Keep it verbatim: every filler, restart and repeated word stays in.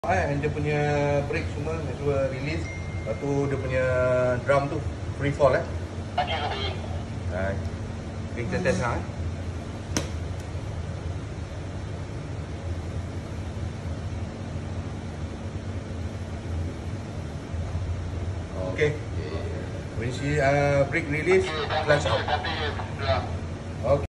Eh, dia punya brake semua, dia cuba release. Lepas tu dia punya drum tu free fall eh. Hai. Kita test lah eh. Okay. When she uh, brake release, clutch out. Okay.